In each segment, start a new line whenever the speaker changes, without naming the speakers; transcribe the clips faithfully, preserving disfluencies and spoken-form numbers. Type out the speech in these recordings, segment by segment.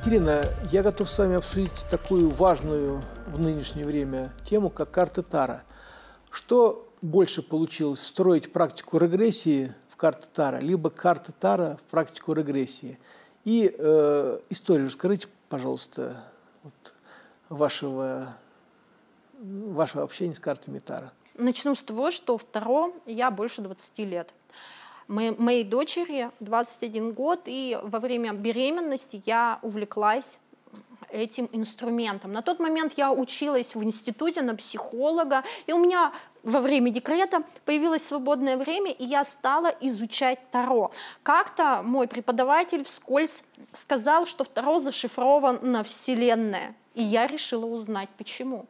Екатерина, я готов с вами обсудить такую важную в нынешнее время тему, как карты Таро. Что больше получилось, встроить практику регрессии в карты Таро, либо карты Таро в практику регрессии? И э, историю расскажите, пожалуйста, вот, вашего, вашего общения с картами Таро.
Начну с того, что в Таро я больше двадцати лет. Моей, моей дочери двадцать один год, и во время беременности я увлеклась этим инструментом. На тот момент я училась в институте на психолога, и у меня во время декрета появилось свободное время, и я стала изучать Таро. Как-то мой преподаватель вскользь сказал, что в Таро зашифрована Вселенная, и я решила узнать, почему.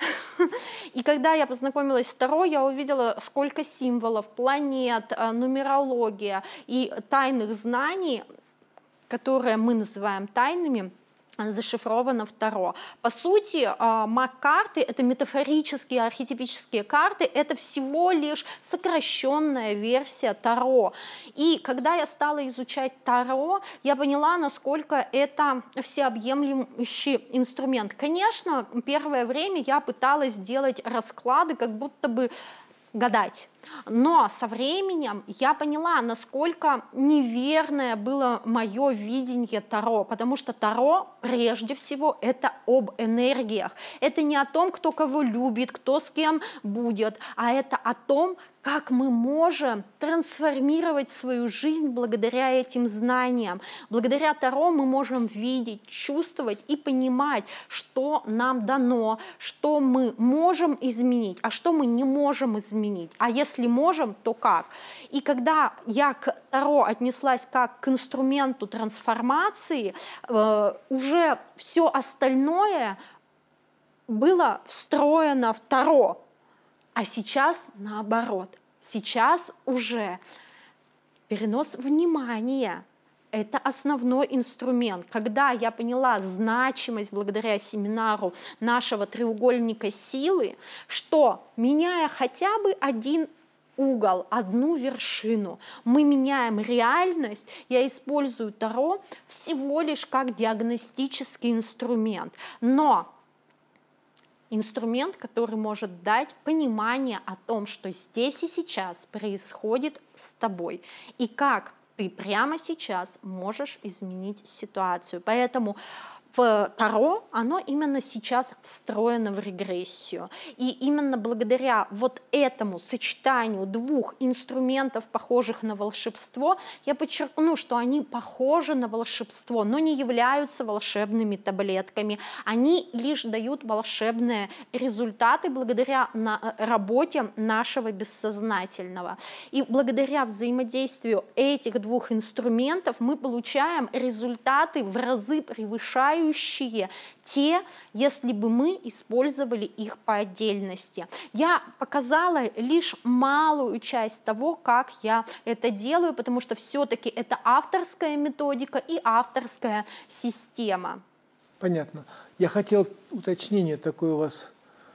И когда я познакомилась с Таро, я увидела, сколько символов, планет, нумерология и тайных знаний, которые мы называем тайными, зашифровано в Таро. По сути, маг-карты — это метафорические, архетипические карты, это всего лишь сокращенная версия Таро. И когда я стала изучать Таро, я поняла, насколько это всеобъемлющий инструмент. Конечно, первое время я пыталась делать расклады, как будто бы гадать. Но со временем я поняла, насколько неверное было мое видение Таро, потому что Таро, прежде всего, это об энергиях. Это не о том, кто кого любит, кто с кем будет, а это о том, как мы можем трансформировать свою жизнь благодаря этим знаниям. Благодаря Таро мы можем видеть, чувствовать и понимать, что нам дано, что мы можем изменить, а что мы не можем изменить. А если Если можем, то как? И когда я к Таро отнеслась как к инструменту трансформации, э, уже все остальное было встроено в Таро. А сейчас наоборот. Сейчас уже перенос внимания. Это основной инструмент. Когда я поняла значимость благодаря семинару нашего треугольника силы, что, меняя хотя бы один угол, одну вершину, мы меняем реальность, я использую Таро всего лишь как диагностический инструмент. Но инструмент, который может дать понимание о том, что здесь и сейчас происходит с тобой, и как ты прямо сейчас можешь изменить ситуацию. Поэтому в Таро оно именно сейчас встроено в регрессию. И именно благодаря вот этому сочетанию двух инструментов, похожих на волшебство, я подчеркну, что они похожи на волшебство, но не являются волшебными таблетками. Они лишь дают волшебные результаты благодаря на работе нашего бессознательного. И благодаря взаимодействию этих двух инструментов мы получаем результаты в разы превышающие те, если бы мы использовали их по отдельности. Я показала лишь малую часть того, как я это делаю, потому что все-таки это авторская методика и авторская система.
Понятно. Я хотел уточнение такое у вас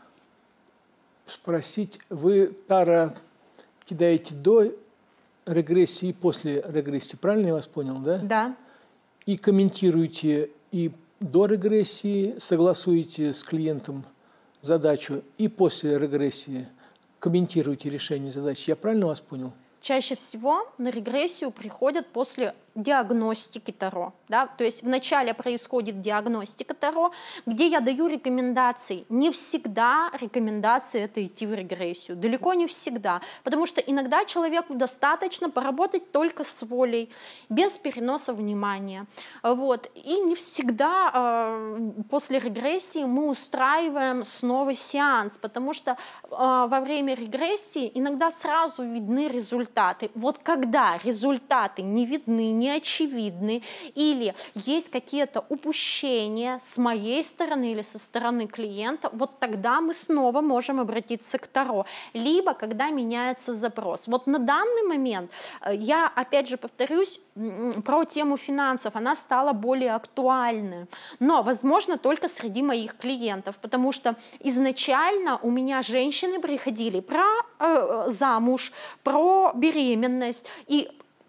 спросить. Вы Таро кидаете до регрессии и после регрессии, правильно я вас понял, да?
Да.
И комментируете и до регрессии, согласуете с клиентом задачу, и после регрессии комментируете решение задачи. Я правильно вас понял?
Чаще всего на регрессию приходят после диагностики Таро. Да? То есть вначале происходит диагностика Таро, где я даю рекомендации. Не всегда рекомендации — это идти в регрессию. Далеко не всегда. Потому что иногда человеку достаточно поработать только с волей, без переноса внимания. Вот. И не всегда э, после регрессии мы устраиваем снова сеанс, потому что э, во время регрессии иногда сразу видны результаты. Вот когда результаты не видны, не очевидны, или есть какие-то упущения с моей стороны или со стороны клиента, вот тогда мы снова можем обратиться к Таро. Либо когда меняется запрос. Вот на данный момент, я опять же повторюсь, про тему финансов, она стала более актуальной, но, возможно, только среди моих клиентов, потому что изначально у меня женщины приходили про э, замуж, про беременность, и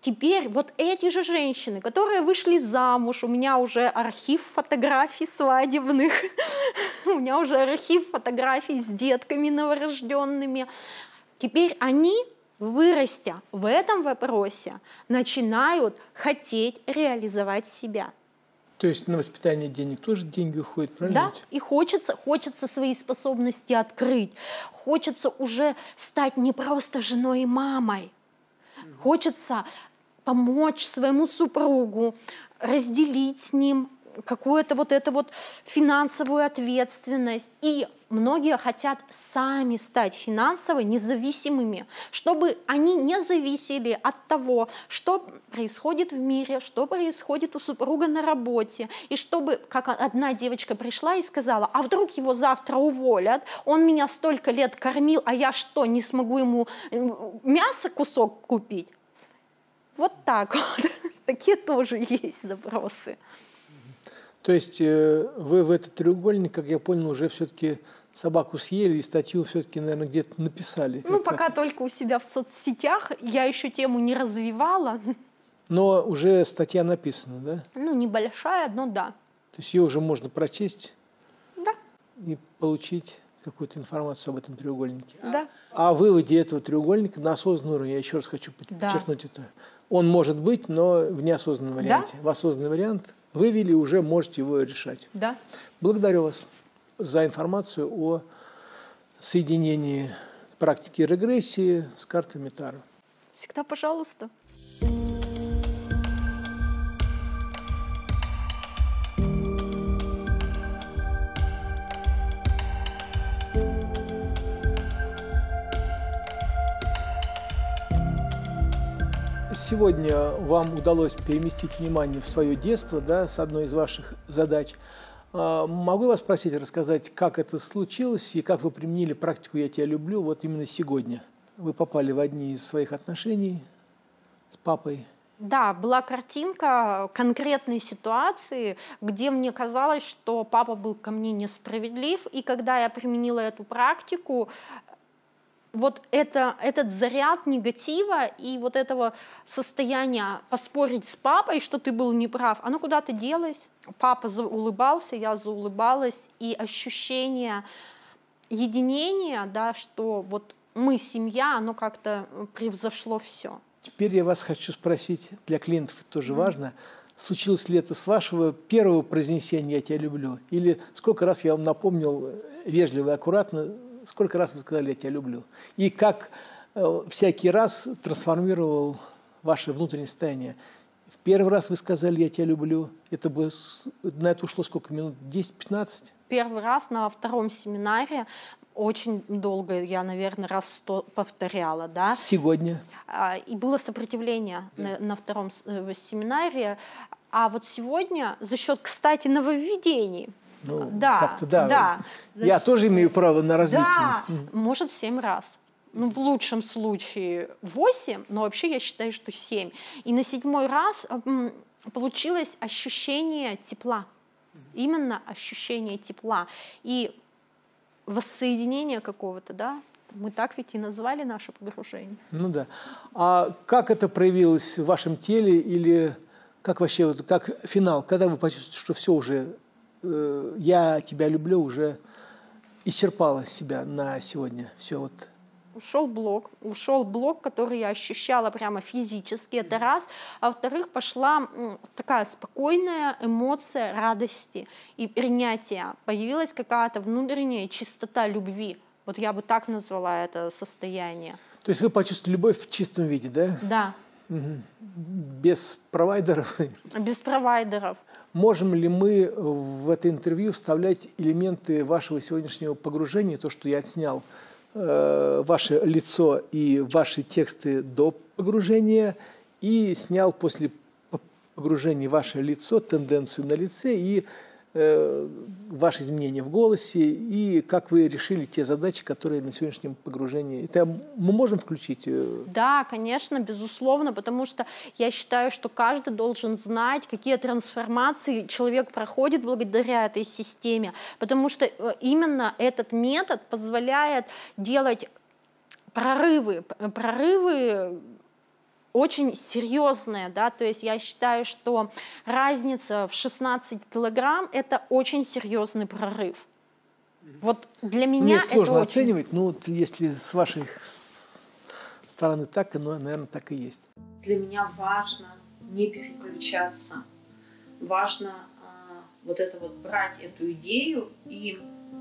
теперь вот эти же женщины, которые вышли замуж, у меня уже архив фотографий свадебных, у меня уже архив фотографий с детками новорожденными, теперь они, вырастя в этом вопросе, начинают хотеть реализовать себя.
То есть на воспитание денег тоже деньги уходят, правильно?
Да, и хочется, хочется свои способности открыть, хочется уже стать не просто женой и мамой, хочется помочь своему супругу, разделить с ним какую-то вот эту вот финансовую ответственность. И многие хотят сами стать финансово независимыми, чтобы они не зависели от того, что происходит в мире, что происходит у супруга на работе. И чтобы, как одна девочка пришла и сказала, а вдруг его завтра уволят, он меня столько лет кормил, а я что, не смогу ему мясо кусок купить? Вот так вот. Такие тоже есть запросы.
То есть э, вы в этот треугольник, как я понял, уже все-таки собаку съели и статью все-таки, наверное, где-то написали.
Ну,
как,
пока
как...
только у себя в соцсетях. Я еще тему не развивала.
Но уже статья написана, да?
Ну, небольшая, но да.
То есть ее уже можно прочесть
Да.
и получить какую-то информацию об этом треугольнике.
Да.
О выводе этого треугольника на осознанный уровень, я еще раз хочу подчеркнуть
Да.
это. Он может быть, но в неосознанном варианте.
Да.
В осознанный вариант вывели, уже можете его решать.
Да.
Благодарю вас за информацию о соединении практики регрессии с картами Таро.
Всегда пожалуйста.
Сегодня вам удалось переместить внимание в свое детство, да, с одной из ваших задач. Могу вас спросить, рассказать, как это случилось и как вы применили практику «Я тебя люблю» вот именно сегодня? Вы попали в одни из своих отношений с папой.
Да, была картинка конкретной ситуации, где мне казалось, что папа был ко мне несправедлив, и когда я применила эту практику, вот это, этот заряд негатива и вот этого состояния поспорить с папой, что ты был неправ, оно куда-то делось. Папа заулыбался, я заулыбалась, и ощущение единения, да, что вот мы семья, оно как-то превзошло все.
Теперь я вас хочу спросить, для клиентов это тоже mm. важно, случилось ли это с вашего первого произнесения «Я тебя люблю»? Или сколько раз я вам напомнил вежливо и аккуратно, сколько раз вы сказали «я тебя люблю»? И как э, всякий раз трансформировал ваше внутреннее состояние? В первый раз вы сказали «я тебя люблю», это бы, на это ушло сколько минут? десять-пятнадцать?
Первый раз на втором семинаре, очень долго, я, наверное, раз сто повторяла. Да?
Сегодня?
И было сопротивление на, на втором семинаре. А вот сегодня за счет, кстати, нововведений,
Ну,
да,
как-то да.
да.
Я
Значит,
тоже имею право на развитие.
Да, может, семь раз. Ну, в лучшем случае восемь, но вообще я считаю, что семь. И на седьмой раз м, получилось ощущение тепла. Именно ощущение тепла. И воссоединение какого-то, да? Мы так ведь и назвали наше погружение.
Ну да. А как это проявилось в вашем теле или как вообще, вот, как финал? Когда вы почувствуете, что все уже, э, я тебя люблю, уже исчерпала себя на сегодня? Все вот.
Ушел блок, ушел блок, который я ощущала прямо физически, это раз. А во-вторых, пошла м, такая спокойная эмоция радости и принятия. Появилась какая-то внутренняя чистота любви. Вот я бы так назвала это состояние.
То есть вы почувствовали любовь в чистом виде, да?
Да.
Угу. Без провайдеров?
Без провайдеров.
Можем ли мы в это интервью вставлять элементы вашего сегодняшнего погружения, то, что я отснял, ваше лицо и ваши тексты до погружения, и снял после погружения ваше лицо, тенденцию на лице и э, ваши изменения в голосе, и как вы решили те задачи, которые на сегодняшнем погружении. Это мы можем включить?
Да, конечно, безусловно, потому что я считаю, что каждый должен знать, какие трансформации человек проходит благодаря этой системе, потому что именно этот метод позволяет делать прорывы, прорывы очень серьезная, да, то есть я считаю, что разница в шестнадцать килограмм – это очень серьезный прорыв. Вот для меня
Мне
это
сложно
очень...
оценивать, но вот если с вашей стороны так, ну, наверное, так и есть.
Для меня важно не переключаться, важно а, вот это вот брать эту идею и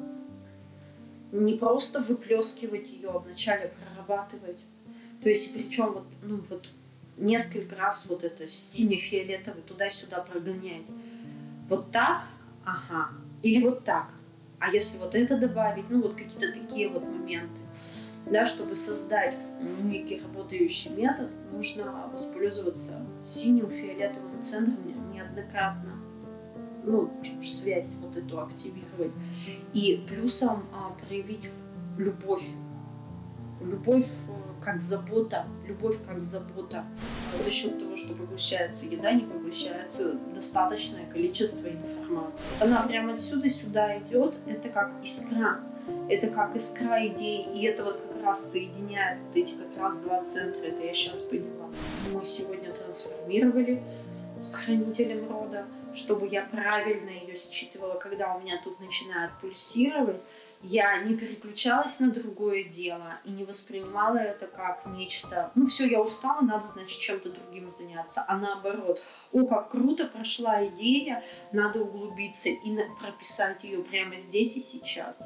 не просто выплескивать ее, а вначале прорабатывать. То есть, причем вот, ну, вот несколько раз вот это сине-фиолетовый туда-сюда прогонять. Вот так, ага, или вот так. А если вот это добавить, ну вот какие-то такие вот моменты. Да, чтобы создать некий работающий метод, нужно воспользоваться синим, фиолетовым центром неоднократно. Ну, связь вот эту активировать. И плюсом а, проявить любовь. Любовь как забота. Любовь как забота. За счет того, что поглощается еда, не поглощается достаточное количество информации. Она прямо отсюда сюда идет. Это как искра. Это как искра идей. И это вот как раз соединяет эти как раз два центра. Это я сейчас поняла. Мы сегодня трансформировали с хранителем рода, чтобы я правильно ее считывала, когда у меня тут начинает пульсировать, я не переключалась на другое дело и не воспринимала это как нечто, ну все, я устала, надо, значит, чем-то другим заняться, а наоборот, о, как круто прошла идея, надо углубиться и прописать ее прямо здесь и сейчас.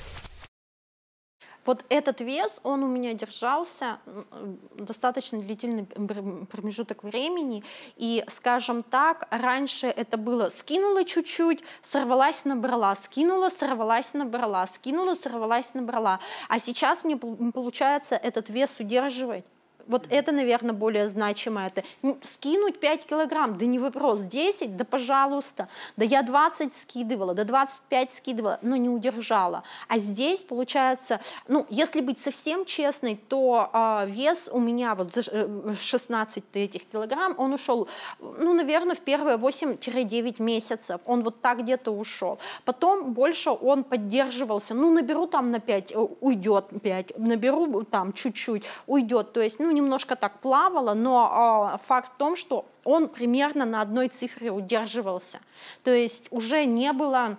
Вот этот вес, он у меня держался достаточно длительный промежуток времени, и, скажем так, раньше это было скинула чуть-чуть, сорвалась, набрала, скинула, сорвалась, набрала, скинула, сорвалась, набрала, а сейчас мне получается этот вес удерживать. Вот это, наверное, более значимо. Это скинуть пять килограмм, да не вопрос, десять, да пожалуйста, да я двадцать скидывала, да двадцать пять скидывала, но не удержала. А здесь, получается, ну, если быть совсем честной, то э, вес у меня вот за шестнадцать этих килограмм, он ушел, ну, наверное, в первые восемь-девять месяцев, он вот так где-то ушел. Потом больше он поддерживался, ну, наберу там на пять, уйдет пять, наберу там чуть-чуть, уйдет, то есть, ну, немножко так плавало, но э, факт в том, что он примерно на одной цифре удерживался. То есть уже не было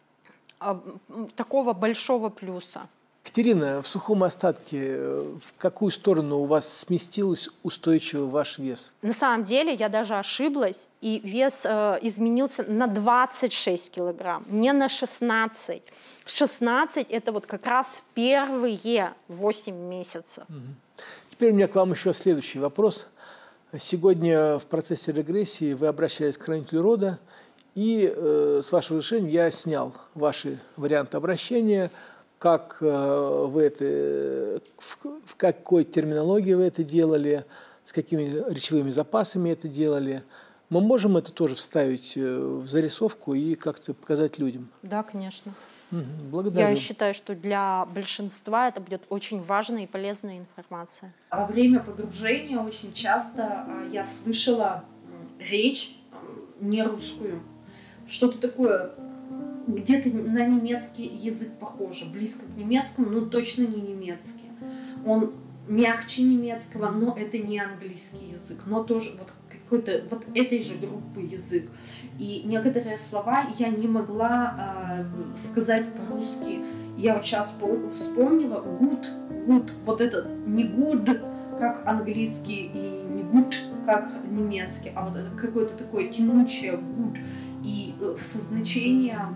э, такого большого плюса.
Катерина, в сухом остатке, в какую сторону у вас сместился устойчиво ваш вес?
На самом деле я даже ошиблась, и вес э, изменился на двадцать шесть килограмм, не на шестнадцать. шестнадцать – это вот как раз первые восемь месяцев. Угу.
Теперь у меня к вам еще следующий вопрос. Сегодня в процессе регрессии вы обращались к хранителю рода, и э, с вашего разрешения я снял ваши варианты обращения, как э, вы это, в, в какой терминологии вы это делали, с какими речевыми запасами это делали. Мы можем это тоже вставить в зарисовку и как-то показать людям?
Да, конечно.
Благодарю.
Я считаю, что для большинства это будет очень важная и полезная информация.
Во время погружения очень часто я слышала речь не русскую, что-то такое, где-то на немецкий язык похоже, близко к немецкому, но точно не немецкий. Он мягче немецкого, но это не английский язык, но тоже вот какой-то вот этой же группы язык. И некоторые слова я не могла э, сказать по-русски. Я вот сейчас вспомнила good, good, вот это не good, как английский, и не good, как немецкий, а вот это какое-то такое тянучее good. И со значением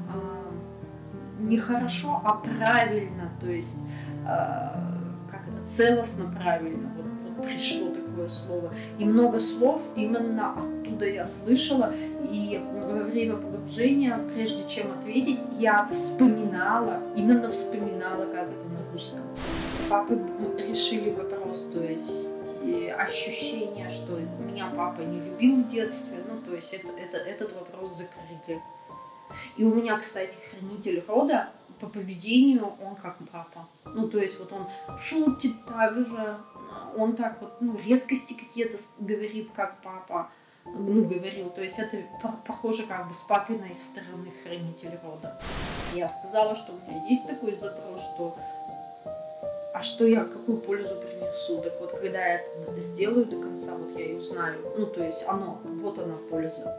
э, не хорошо, а правильно, то есть э, как это, целостно правильно. Вот, вот пришло такое слово. И много слов именно оттуда я слышала. И во время погружения, прежде чем ответить, я вспоминала, именно вспоминала, как это на русском. С папой решили вопрос, то есть ощущение, что меня папа не любил в детстве, ну, то есть это, это, этот вопрос закрыли. И у меня, кстати, хранитель рода по поведению, он как папа. Ну, то есть вот он шутит так же, он так вот, ну, резкости какие-то говорит, как папа, ну, говорил. То есть это похоже как бы с папиной стороны хранитель рода. Я сказала, что у меня есть такой запрос, что а что я, какую пользу принесу? Так вот, когда я это сделаю до конца, вот я и узнаю. Ну, то есть оно, вот она польза.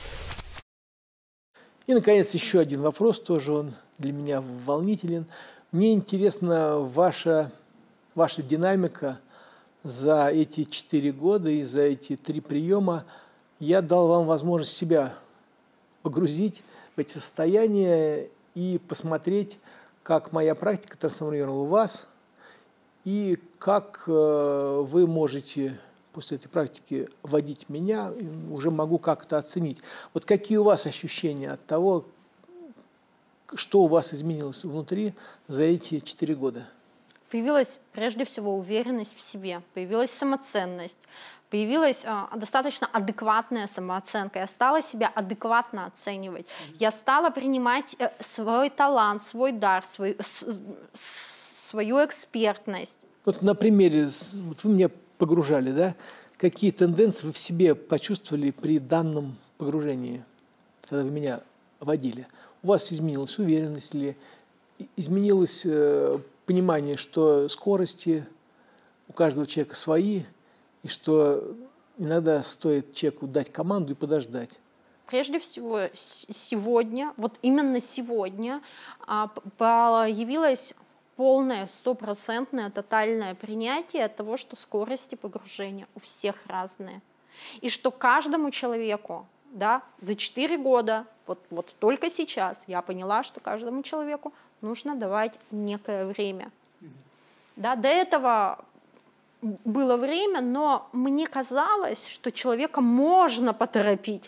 И, наконец, еще один вопрос, тоже он для меня волнителен. Мне интересна ваша, ваша динамика за эти четыре года и за эти три приема. Я дал вам возможность себя погрузить в эти состояния и посмотреть, как моя практика трансформировала вас, и как э, вы можете после этой практики водить меня, уже могу как-то оценить. Вот какие у вас ощущения от того, что у вас изменилось внутри за эти четыре года?
Появилась прежде всего уверенность в себе, появилась самоценность, появилась э, достаточно адекватная самооценка. Я стала себя адекватно оценивать. Mm-hmm. Я стала принимать э, свой талант, свой дар, свой, с, свою экспертность.
Вот на примере, вот вы меня погружали, да? Какие тенденции вы в себе почувствовали при данном погружении, когда вы меня водили? У вас изменилась уверенность или изменилось э, понимание, что скорости у каждого человека свои, и что иногда стоит человеку дать команду и подождать?
Прежде всего, сегодня, вот именно сегодня появилось полное, стопроцентное, тотальное принятие того, что скорости погружения у всех разные. И что каждому человеку, да, за четыре года, вот, вот только сейчас я поняла, что каждому человеку нужно давать некое время. Да, до этого было время, но мне казалось, что человека можно поторопить.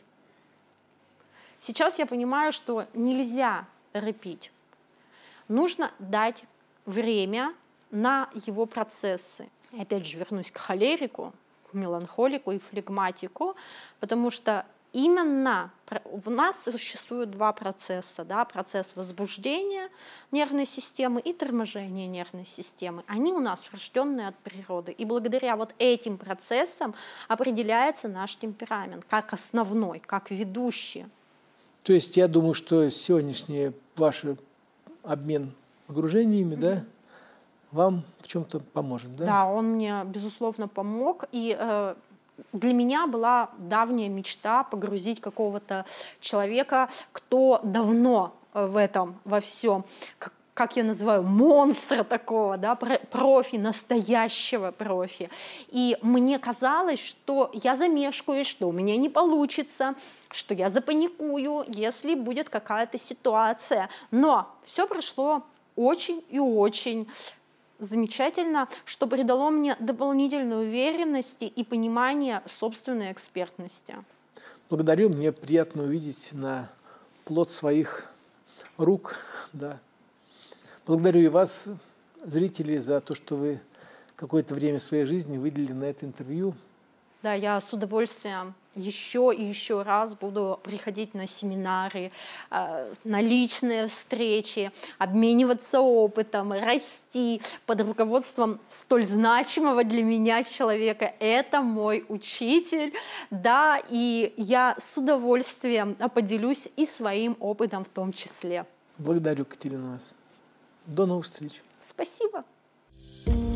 Сейчас я понимаю, что нельзя торопить. Нужно дать время на его процессы. И опять же вернусь к холерику, к меланхолику и флегматику, потому что именно в нас существуют два процесса. Да? Процесс возбуждения нервной системы и торможения нервной системы. Они у нас врожденные от природы. И благодаря вот этим процессам определяется наш темперамент как основной, как ведущий.
То есть я думаю, что сегодняшний ваш обмен погружениями, mm-hmm. да, вам в чем-то поможет, да?
Да, он мне, безусловно, помог. И э, для меня была давняя мечта погрузить какого-то человека, кто давно в этом, во всем, как, как я называю, монстра такого, да, профи, настоящего профи. И мне казалось, что я замешкаюсь, что у меня не получится, что я запаникую, если будет какая-то ситуация. Но все прошло очень и очень замечательно, что придало мне дополнительной уверенности и понимания собственной экспертности.
Благодарю, мне приятно увидеть на плод своих рук. Да. Благодарю и вас, зрители, за то, что вы какое-то время своей жизни выделили на это интервью.
Да, я с удовольствием еще и еще раз буду приходить на семинары, на личные встречи, обмениваться опытом, расти под руководством столь значимого для меня человека. Это мой учитель, да, и я с удовольствием поделюсь и своим опытом в том числе.
Благодарю, Катерина, вас. До новых встреч.
Спасибо.